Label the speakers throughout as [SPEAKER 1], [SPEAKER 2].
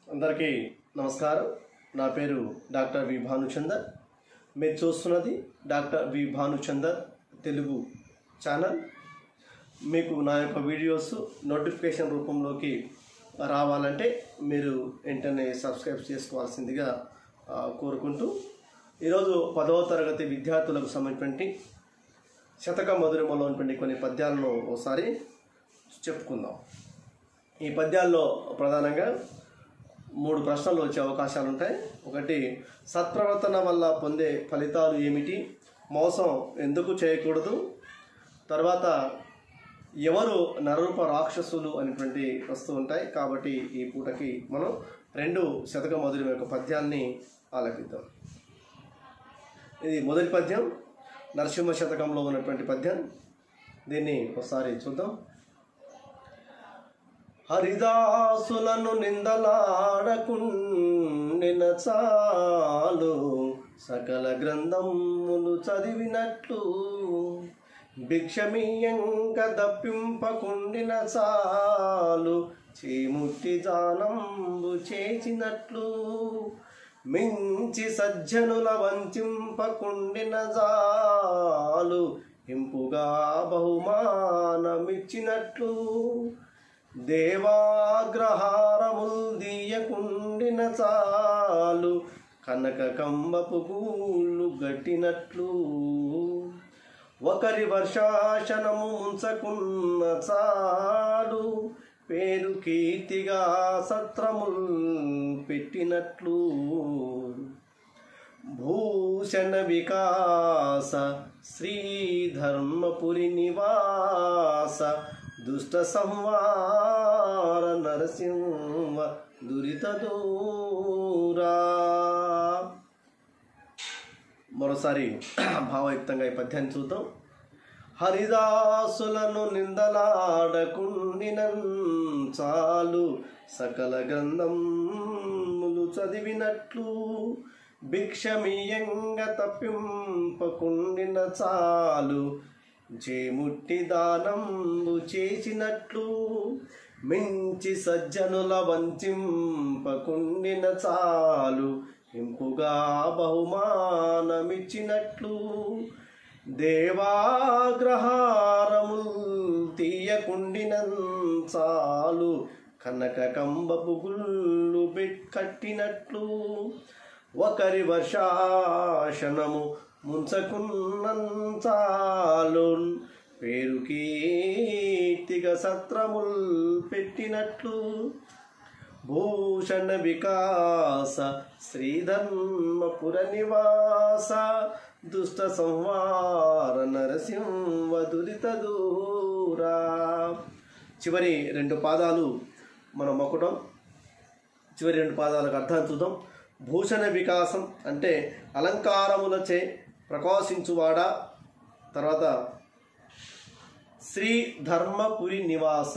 [SPEAKER 1] అందరికీ నమస్కారం. నా పేరు డాక్టర్ వి భానుచందర్. మీరు చూస్తున్నది doctor V Bhanuchander Telugu channel. మీకు నా యొక్క వీడియోస్ నోటిఫికేషన్ రూపంలోకి రావాలంటే మీరు వెంటనే సబ్స్క్రైబ్ చేసుకోవాల్సిందిగా కోరుకుంటూ ఈరోజు 10వ తరగతి విద్యార్థులకు సంబంధించినటువంటి శతక మధురిమలో ఉన్నటువంటి కొన్ని పద్యాలను ఒకసారి చెప్పుకుందాం. ఈ పద్యాల్లో ప్రధానంగా 3 ప్రశ్నలు వచ్చే అవకాశాలు ఉంటాయి. ఒకటి, సత్ప్రవర్తన వల్ల పొందే ఫలితాలు ఏమిటి, మోసం ఎందుకు చేయకూడదు, తర్వాత ఎవరు నరరూప రాక్షసులు అనేటువంటి వస్తూ ఉంటాయి. కాబట్టి ఈ పూటకి మనం 2 శతక మధురిమ యొక్క పద్యాన్ని ఆలపిద్దాం. ఇది మొదటి పద్యం, నరసింహ శతకంలో ఉన్నటువంటి పద్యం. దీన్ని ఒకసారి చూద్దాం. హరిదాసులను నిందలాడకుండిన చాలు, సకల గ్రంథములు చదివినట్లు, భిక్షమీయంక దప్పింపకుండిన చాలు, చేముట్టి జానంబు చేసినట్లు, మించి సజ్జనుల వంచింపకుండిన చాలు, ఇంపుగా బహుమానమిచ్చినట్లు, దేవాగ్రహారముల్ దీయకుండిన చాలు, కనక కంబపు గూళ్ళు గట్టినట్లు, ఒకరి వర్షాసనము ముంచకున్న చాలు, పేరు కీర్తిగా సత్రముల్ పెట్టినట్లు, భూషణ వికాస శ్రీధర్మపురి నివాస, దుష్ట సంవార నరసింహ దురిత దూరా. మరోసారి భావయుక్తంగా ఈ పద్యాన్ని చూద్దాం. హరిదాసులను నిందలాడకుండిన చాలు, సకల గ్రంథములు చదివినట్లు, భిక్షమీయంగ తప్పింపకుండిన చాలు, చేముట్టి దానంబు చేసినట్లు, మించి సజ్జనుల వంచింపకుండిన చాలు, ఇంపుగా బహుమానమిచ్చినట్లు, దేవాగ్రహారముల్ తీయకుండిన చాలు, కనక కంబపు గుళ్ళు కట్టినట్లు, ఒకరి వర్షాసనము ముంచకున్నంచాలు, పేరు కీర్తిగా సత్రముల్ పెట్టినట్లు, భూషణ వికాస శ్రీధర్మపుర నివాస, దుష్ట సంవార నరసింహ దురిత దూరా. చివరి 2 పాదాలు మనం మొక్కడం. చివరి 2 పాదాలకు అర్థాన్ని చూద్దాం. భూషణ వికాసం అంటే అలంకారములచే ప్రకాశించువాడా. తర్వాత శ్రీ ధర్మపురి నివాస,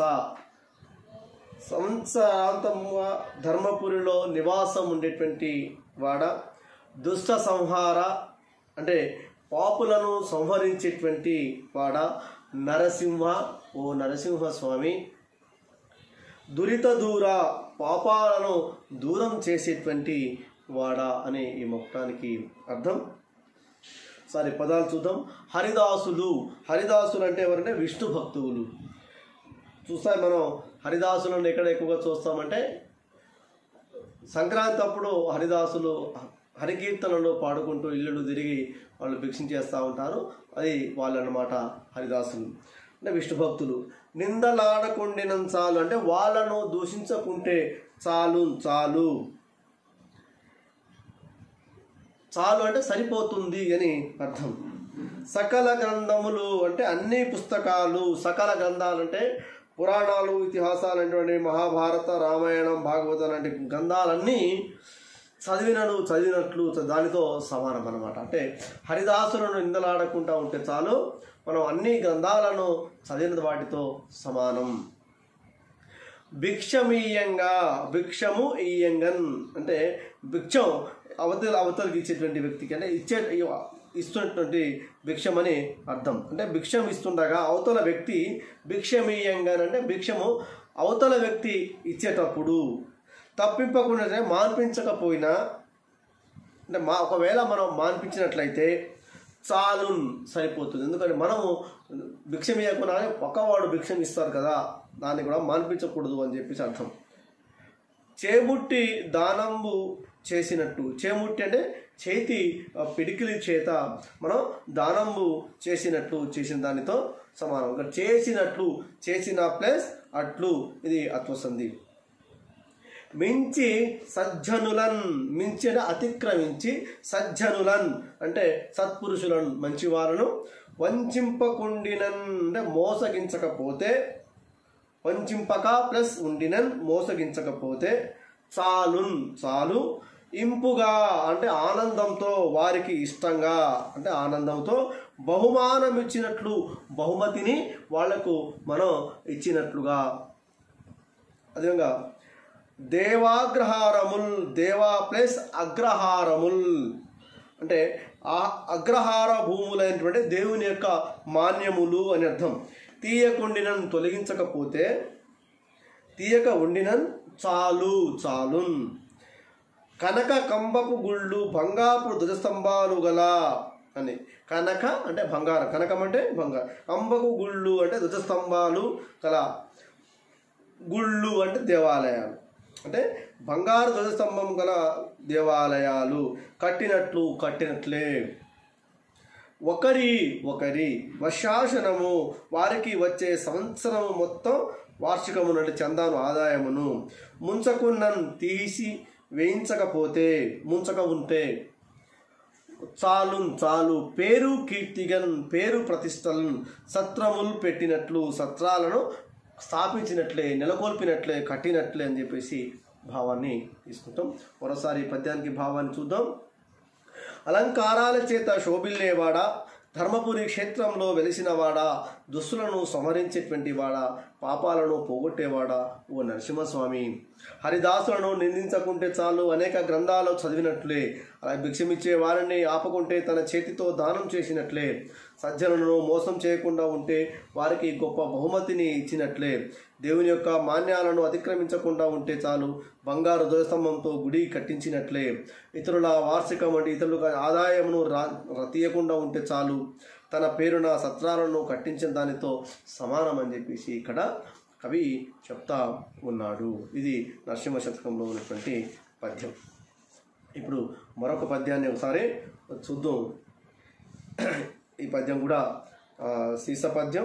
[SPEAKER 1] సంవత్సరాంతముగా ధర్మపురిలో నివాసం ఉండేటువంటి వాడ. దుష్ట సంహార అంటే పాపులను సంహరించేటువంటి వాడ. నరసింహ, ఓ నరసింహ స్వామి. దురిత దూర, పాపాలను దూరం చేసేటువంటి వాడా అనే ఈ మొత్తానికి అర్థం. సరే, పదాలు చూద్దాం. హరిదాసులు, హరిదాసులు అంటే ఎవరంటే విష్ణు భక్తులు. చూస్తాం మనం హరిదాసులను ఎక్కడ ఎక్కువగా చూస్తామంటే సంక్రాంతి అప్పుడు హరిదాసులు హరికీర్తనలు పాడుకుంటూ ఇల్లు తిరిగి వాళ్ళు భిక్షించేస్తూ ఉంటారు. అది వాళ్ళన్నమాట హరిదాసులు అంటే విష్ణు భక్తులు. నిందలాడకుండిన చాలు అంటే వాళ్ళను దూషించకుంటే చాలు, చాలు చాలు అంటే సరిపోతుంది అని అర్థం. సకల గ్రంథములు అంటే అన్ని పుస్తకాలు. సకల గ్రంథాలు అంటే పురాణాలు, ఇతిహాసాలు అనేటువంటి మహాభారత, రామాయణం, భాగవతం లాంటి గ్రంథాలన్నీ చదివినట్లు దానితో సమానం అన్నమాట. అంటే హరిదాసులను నిందలాడకుండా ఉంటే చాలు, మనం అన్ని గ్రంథాలను చదివిన వాటితో సమానం. భిక్షమీయంగా, భిక్షము ఈయంగన్ అంటే భిక్షం అవతలకి ఇచ్చేటువంటి వ్యక్తికి అంటే ఇస్తున్నటువంటి భిక్షమని అర్థం. అంటే భిక్షం ఇస్తుండగా అవతల వ్యక్తి భిక్షమీయంగా అంటే భిక్షము అవతల వ్యక్తి ఇచ్చేటప్పుడు తప్పింపకుండా మాన్పించకపోయినా అంటే ఒకవేళ మనం మాన్పించినట్లయితే చాలు సరిపోతుంది. ఎందుకంటే మనము భిక్షం ఇవ్వకుండా పక్కవాడు భిక్షం ఇస్తారు కదా, దాన్ని కూడా మాన్పించకూడదు అని చెప్పేసి అర్థం. చేముట్టి దానంబు చేసినట్టు, చేముట్టి అంటే చేతి పిడికిలి చేత మనం దానంబు చేసినట్లు, చేసిన దానితో సమానం. ఇక్కడ చేసినట్లు, చేసిన ప్లస్ అట్లు, ఇది అత్వసంధి. మించి సజ్జనులన్, మించి అంటే అతిక్రమించి, సజ్జనులన్ అంటే సత్పురుషులను మంచివాళ్ళను, వంచింపకుండినన్ అంటే మోసగించకపోతే, వంచింపక ప్లస్ ఉండినన్ మోసగించకపోతే, చాలున్ చాలు, ఇంపుగా అంటే ఆనందంతో, వారికి ఇష్టంగా అంటే ఆనందంతో, బహుమానం ఇచ్చినట్లు బహుమతిని వాళ్లకు మనం ఇచ్చినట్లుగా. అదేవిధంగా దేవాగ్రహారముల్, దేవా ప్లస్ అగ్రహారముల్ అంటే అగ్రహార భూములైనటువంటి దేవుని యొక్క మాన్యములు అని అర్థం. తీయకుండినన్ తొలగించకపోతే, తీయక ఉండినన్ చాలు చాలున్. కనక కంబపు గుళ్ళు బంగాపు ధ్వజస్తంభాలు గల అని. కనక అంటే బంగారం, కనకం అంటే బంగారం, కంబపు గుళ్ళు అంటే ధ్వజస్తంభాలు గల, గుళ్ళు అంటే దేవాలయాలు, అంటే బంగారు ధ్వజస్తంభం గల దేవాలయాలు కట్టినట్లు కట్టినట్లే. ఒకరి వర్షాసనము వారికి వచ్చే సంవత్సరము మొత్తం వార్షికము నుండి చందాను ఆదాయమును, ముంచకున్నన్ తీసి వేయించకపోతే, ముంచక ఉంటే చాలున్ చాలు, పేరు కీర్తిగన్ పేరు ప్రతిష్టలను, సత్రములు పెట్టినట్లు సత్రాలను స్థాపించినట్లే, నెలకొల్పినట్లే, కట్టినట్లే అని చెప్పేసి భావాన్ని తీసుకుంటాం. మరోసారి పద్యానికి భావాన్ని చూద్దాం. అలంకారాల చేత శోభిల్లేవాడా, ధర్మపురి క్షేత్రంలో వెలిసినవాడా, దుస్తులను సంహరించేటువంటి వాడా, పాపాలను పోగొట్టేవాడా ఓ నరసింహస్వామి. హరిదాసులను నిందించకుంటే చాలు, అనేక గ్రంథాలు చదివినట్లే. అలా భిక్షమిచ్చే వారిని ఆపకుంటే తన చేతితో దానం చేసినట్లే. సజ్జనులను మోసం చేయకుండా ఉంటే వారికి గొప్ప బహుమతిని ఇచ్చినట్లే. దేవుని యొక్క మాన్యాలను అతిక్రమించకుండా ఉంటే చాలు, బంగారు ధ్వజస్తంభంతో గుడి కట్టించినట్లే. ఇతరుల వార్షికం అంటే ఇతరుల ఆదాయమును తీయకుండా ఉంటే చాలు, తన పేరున సత్రాలను కట్టించిన దానితో సమానం అని చెప్పేసి ఇక్కడ కవి చెప్తా ఉన్నాడు. ఇది నరసింహ శతకంలో ఉన్నటువంటి పద్యం. ఇప్పుడు మరొక పద్యాన్ని ఒకసారి చూద్దాం. ఈ పద్యం కూడా సీస పద్యం.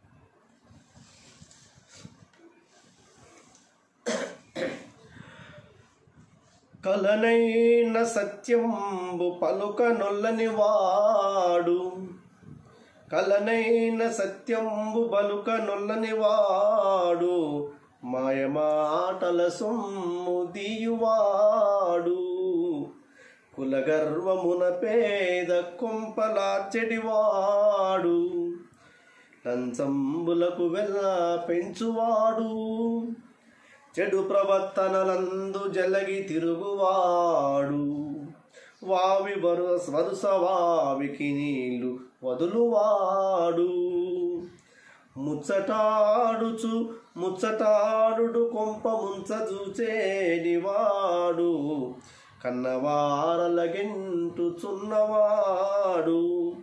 [SPEAKER 1] కలనైన సత్యంబు పలుక నొల్లని వాడు, కలనైన సత్యంబు బలుక నొల్లని వాడు, మాయమాటల సొమ్ము దీయువాడు, కులగర్వమున పేద కొంపలార్చెడివాడు, లంచంబులకు వెళ్ళ పెంచువాడు, చెడు ప్రవర్తనలందు జలగి తిరుగువాడు, వావి వరుస వావికి నీళ్ళు వదులువాడు, ముచ్చటాడు కొంప ముంచజూచేనివాడు, కన్నవారలగెంటుచున్నవాడు,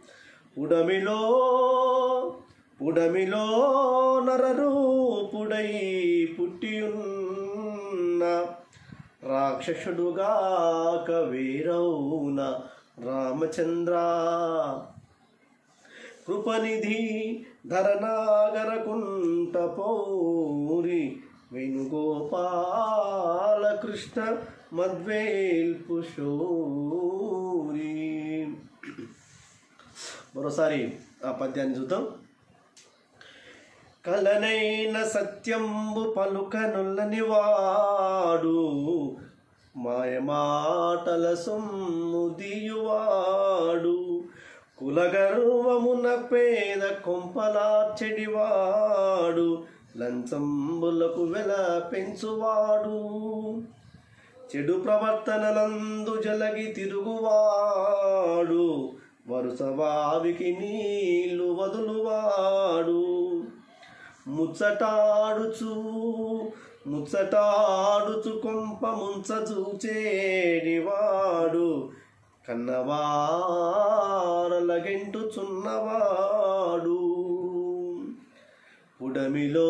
[SPEAKER 1] పుడమిలో నరరూపుడై పుట్టియున్న రాక్షసుడుగాక వీరౌన రామచంద్ర, కృపనిధి ధరనాగరకుంట పౌరి వేణుగోపాల కృష్ణ మద్వేల్పు శౌరి. మరోసారి ఆ పద్యాన్ని చూద్దాం. కలనైన సత్యంబు పలుక నొల్లని వాడు, మాయమాటల సొమ్ము దీయువాడు, కులగర్వమున పేద కొంపలార్చెడివాడు, లంచంబులకు వెల పెంచువాడు, చెడు ప్రవర్తనలందు జలగి తిరుగువాడు, వరుస వావికి నీళ్లు వదులువాడు, ముచ్చటాడుచు కొంప ముంచ చూచేడివాడు కన్నవారలగెంటుచున్నవాడు పుడమిలో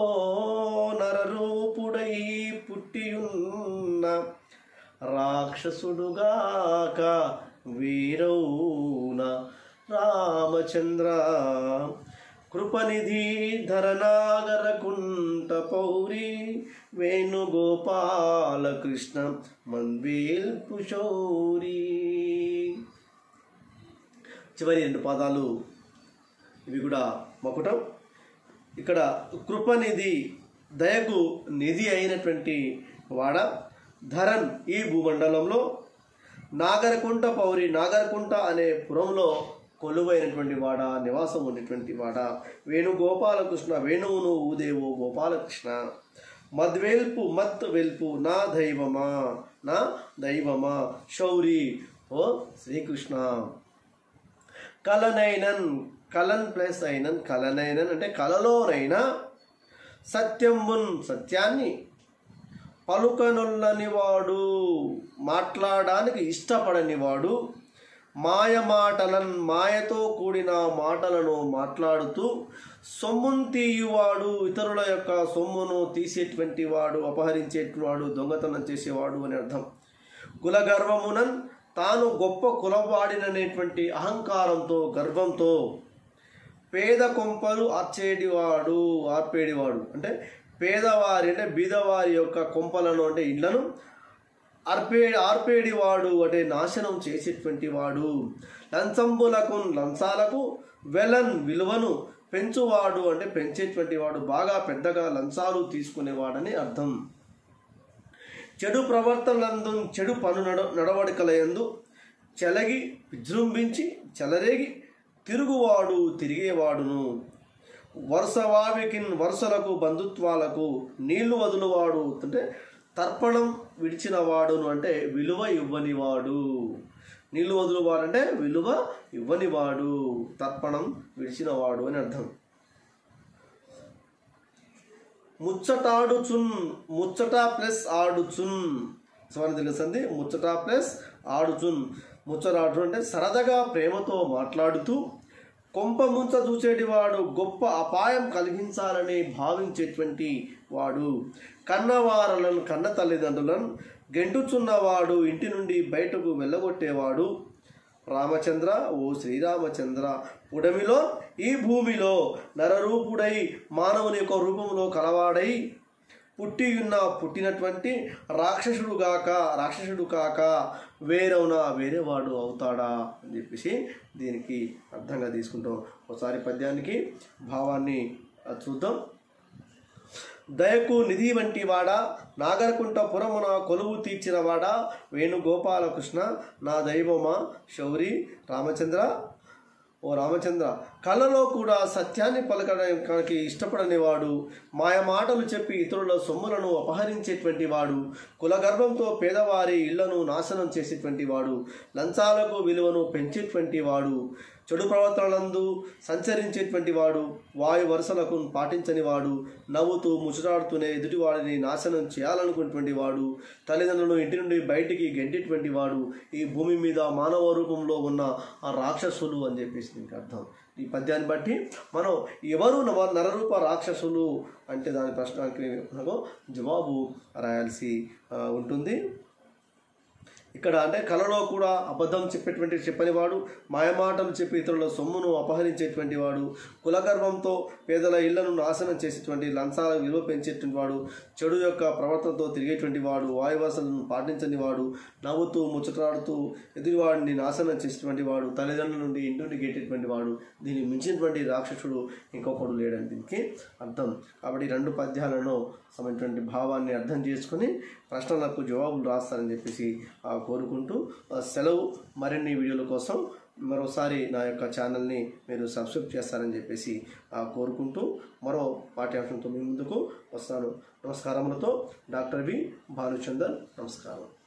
[SPEAKER 1] నరరూపుడై పుట్టియున్న రాక్షసుడుగాక వీరౌన రామచంద్ర కృపనిధి ధరనాగరకుంట పౌరి వేణుగోపాలకృష్ణ మన్వేల్పు శౌరి. చివరి 2 పాదాలు ఇవి కూడా మకుటం. ఇక్కడ కృపనిధి దయకు నిధి అయినటువంటి వాడ, ధరన్ ఈ భూమండలంలో, నాగరకుంట పౌరి నాగరకుంట అనే పురంలో కొలువైనటువంటి వాడ, నివాసం ఉన్నటువంటి వాడ, వేణుగోపాలకృష్ణ వేణువును ఊదేవో గోపాలకృష్ణ, మద్వేల్పు మత్ వెల్పు నా దైవమా శౌరి ఓ శ్రీకృష్ణ. కలనైనన్ కలన్ ప్లస్ అయినన్ కలనైనన్ అంటే కలలోనైనా, సత్యాన్ని పలుకనొల్లనివాడు మాట్లాడడానికి ఇష్టపడనివాడు, మాయతో కూడిన మాటలను మాట్లాడుతూ సొమ్మును తీయువాడు, ఇతరుల యొక్క సొమ్మును తీసేటువంటి వాడు, అపహరించేవాడు, దొంగతనం చేసేవాడు అని అర్థం. కులగర్వమునన్ తాను గొప్ప కులవాడిననేటువంటి అహంకారంతో గర్వంతో పేద కొంపలు ఆర్పేడివాడు అంటే పేదవారి అంటే బీదవారి యొక్క కొంపలను అంటే ఇళ్లను ఆర్పేడివాడు అంటే నాశనం చేసేటువంటి వాడు. లంచాలకు వెలన్ విలువను పెంచువాడు అంటే పెంచేటువంటి వాడు, బాగా పెద్దగా లంచాలు తీసుకునేవాడని అర్థం. చెడు ప్రవర్తనలందు చెడు నడవడికలయందు చెలగి విజృంభించి చెలరేగి తిరిగేవాడును. వరుసలకు బంధుత్వాలకు నీళ్లు వదులువాడు అంటే తర్పణం విడిచిన వాడును అంటే విలువ ఇవ్వనివాడు. నీళ్లు వదులువాడు అంటే విలువ ఇవ్వనివాడు, తర్పణం విడిచినవాడు అని అర్థం. ముచ్చట ప్లస్ ఆడుచున్ స్వరం తెలుస్తుంది. ముచ్చట ప్లస్ ఆడుచున్. ముచ్చటాడు అంటే సరదాగా ప్రేమతో మాట్లాడుతూ కొంప ముంచ చూచేటివాడు, గొప్ప అపాయం కలిగించాలని భావించేటువంటి వాడు. కన్నవారలను కన్న తల్లిదండ్రులను గెంటుచున్నవాడు, ఇంటి నుండి బయటకు వెళ్ళగొట్టేవాడు. రామచంద్ర ఓ శ్రీరామచంద్ర పుడమిలో ఈ భూమిలో నరరూపుడై మానవుని యొక్క రూపంలో కలవాడై పుట్టినటువంటి రాక్షసుడు కాక వేరేవాడు అవుతాడా అని చెప్పేసి దీనికి అర్థంగా తీసుకుంటాం. ఒకసారి పద్యానికి భావాన్ని చూద్దాం. దయకు నిధి వంటి వాడా, నాగరకుంట పురమున కొలువు తీర్చిన వాడా, వేణుగోపాలకృష్ణ నా దైవమా శౌరి రామచంద్ర ఓ రామచంద్ర. కళలో కూడా సత్యాన్ని పలకడానికి ఇష్టపడనివాడు, మాటలు చెప్పి ఇతరుల సొమ్ములను అపహరించేటువంటి వాడు, కులగర్భంతో పేదవారి ఇళ్లను నాశనం చేసేటువంటి వాడు, లంచాలకు విలువను పెంచేటువంటి వాడు, చెడు ప్రవర్తనలందు సంచరించేటువంటి వాడు, వాయు వరుసలకు పాటించని వాడు, నవ్వుతూ ముచ్చటాడుతూనే ఎదుటివాడిని నాశనం చేయాలనుకునేటువంటి వాడు, తల్లిదండ్రులను ఇంటి నుండి బయటికి గెంటేటువంటి వాడు, ఈ భూమి మీద మానవ రూపంలో ఉన్న ఆ రాక్షసులు అని చెప్పేసి దీనికి అర్థం. ఈ పద్యాన్ని బట్టి మనం ఎవరు నరరూప రాక్షసులు అంటే దాని ప్రశ్నకి మనకు జవాబు రాయాల్సి ఉంటుంది. ఇక్కడ అంటే కళలో కూడా అబద్ధం చెప్పనివాడు, మాయమాటలు చెప్పి ఇతరుల సొమ్మును అపహరించేటువంటి వాడు, కులగర్భంతో పేదల ఇళ్లను నాశనం చేసేటువంటి లంచాల విలువ పెంచేటువంటి వాడు, చెడు యొక్క ప్రవర్తనతో తిరిగేటువంటి వాడు, వాయువాసలను పాటించని వాడు, నవ్వుతూ ముచ్చటాడుతూ ఎదుటివాడిని నాశనం చేసేటువంటి వాడు, తల్లిదండ్రుల నుండి ఇంటి నుండి గెట్టేటువంటి వాడు, దీన్ని మించినటువంటి రాక్షసుడు ఇంకొకడు లేడని దీనికి అర్థం. కాబట్టి 2 పద్యాలను సమటువంటి భావాన్ని అర్థం చేసుకుని ప్రశ్నలకు జవాబులు రాస్తారని చెప్పేసి కోరుకుంటూ సెలవు. మరిన్ని వీడియోల కోసం మరోసారి నా యొక్క ఛానల్ని మీరు సబ్స్క్రైబ్ చేస్తారని చెప్పేసి కోరుకుంటూ మరో పాఠ్యాంశంతో మీ ముందుకు వస్తాను. నమస్కారములతో డాక్టర్ వి భానుచందర్. నమస్కారం.